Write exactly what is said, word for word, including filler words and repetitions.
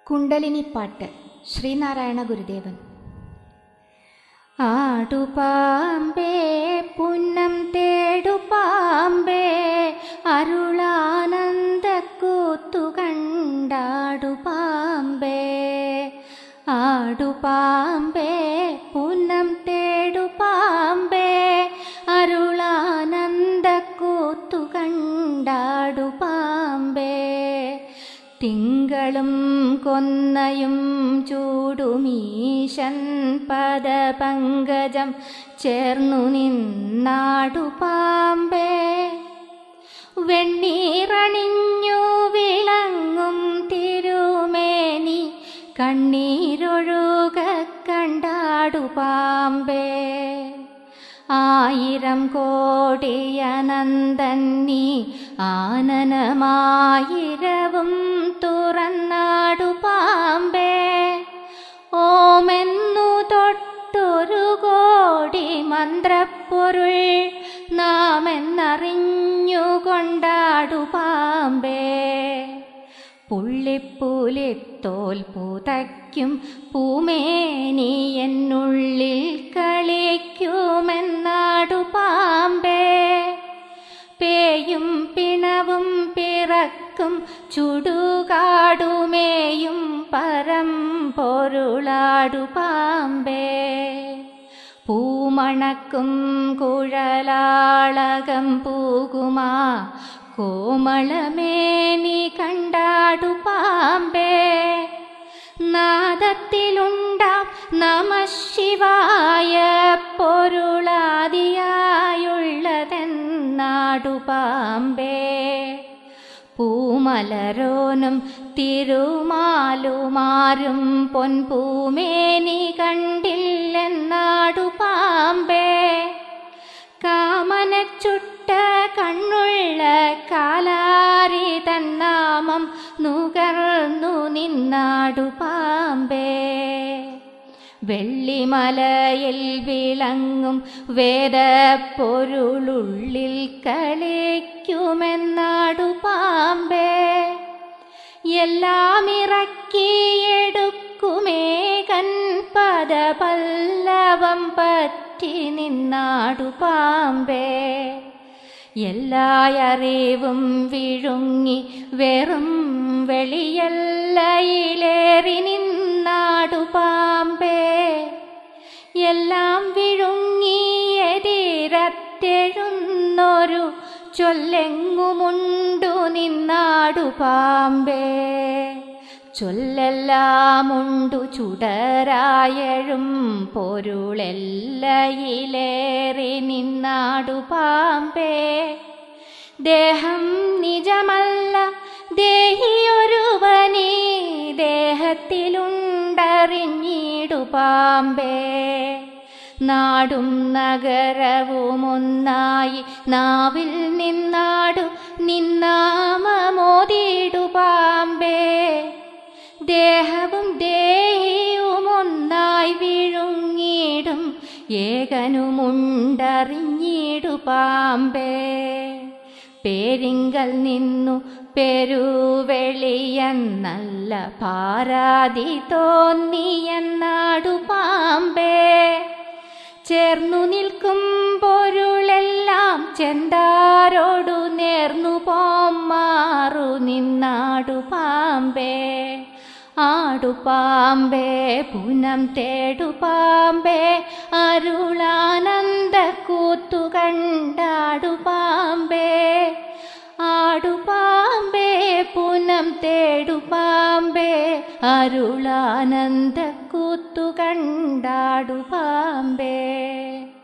കുണ്ടലിനിപ്പാട്ട് ശ്രീനാരായണ ഗുരുദേവൻ. ആടുപാമ്പേ പുന്നം തേടുപാമ്പേ അരുളാനന്ദക്കൂത്തു കണ്ടാടുപാമ്പേ. ആടുപാമ്പേ പുന്നം തേടുപാമ്പേ അരുളാനന്ദക്കൂത്തു കണ്ടാടുപാമ്പേ. തിങ്കളും കൊന്നയും ചൂടുമീശൻ പദപങ്കജം ചേർന്നു നിന്നാടുപാമ്പേ. വെണ്ണീറണിഞ്ഞു വിളങ്ങും തിരുമേനി കണ്ണീരൊഴുക കണ്ടാടുപാമ്പേ. ആയിരം കോടിയനന്ദൻ നീ ആനനമായിരവും തുറന്നാടുപാമ്പേ. ഓമെന്നു തൊട്ടൊരു കോടി മന്ത്രപ്പൊരുൾ നാം എന്നറിഞ്ഞുകൊണ്ടാടുപാമ്പേ. പുള്ളിപ്പുലിത്തോൽ പുതയ്ക്കും പൂമേനി എന്നുള്ളിൽ കളിക്കുമെന്നാടുപാമ്പേ. പേയും പിണവും പിറക്കും ചുടുകാടുമേയും പരം പൊരുളാടുപാമ്പേ. പൂമണക്കും കുഴലാളകം പൂകുമാ കോമളമേനി കണ്ടാടുപാമ്പേ. നാദത്തിലുണ്ടാം നമഃശിവായ പൊരുളാദിയായുള്ളതെന്നാടുപാമ്പേ. പൂമലരോനും തിരുമാലുമാരും പൊൻപൂമേനി കണ്ടില്ലെന്നാടുപാമ്പേ. കാമനച്ചുട്ട കണ്ണുള്ള കാലാരി തന്നാമം നുകർന്നു നിന്നാടുപാമ്പേ. വെള്ളിമലയിൽ വിളങ്ങും വേദപ്പൊരുളുള്ളിൽ കളിക്കുമെന്നാടുപാമ്പേ. എല്ലാം ഇറക്കിയെടുക്കുമേകൻ പദപല്ലവം പറ്റി നിന്നാടുപാമ്പേ. എല്ലായറിവും വിഴുങ്ങി വെറും വെളിയല്ലയിലേറി നിന്നാടുപാമ്പേ. എല്ലാം വിഴുങ്ങി എതിരത്തെഴുന്നൊരു ചൊല്ലെങ്ങുമുണ്ടു നിന്നാടുപാമ്പേ. ചൊല്ലെല്ലാമുണ്ടു ചുടരായഴും പൊരുളെല്ലയിലേറി നിന്നാടുപാമ്പേ. ദേഹം നിജമല്ല ദേഹിയൊരുവനീ ദേഹത്തിലുണ്ടറിഞ്ഞിടുപാമ്പേ. നാടും നഗരവുമൊന്നായി നാവിൽ നിന്നാടു നിന്നാമമോദിടുപാമ്പേ. ദേഹവും ദേഹിയുമൊന്നായി വിഴുങ്ങിടും ഏകനുമുണ്ടറിഞ്ഞിടുപാമ്പേ. പേരിങ്കൽ നിന്നു പെരുവെളിയെന്നല്ല പാരാതി തോന്നിയെന്നാടുപാമ്പേ. ചേർന്നു നിൽക്കും പൊരുളെല്ലാം ചെന്താരോടു നേർന്നു പോമാറു നിന്നാടുപാമ്പേ. ആടുപാമ്പേ പുനം തേടുപാമ്പേ അരുളാനന്ദക്കൂത്തു കണ്ടാടുപാമ്പേ. ആടുപാമ്പേ പുനം തേടുപാമ്പേ അരുളാനന്ദക്കൂത്തു കണ്ടാടുപാമ്പേ.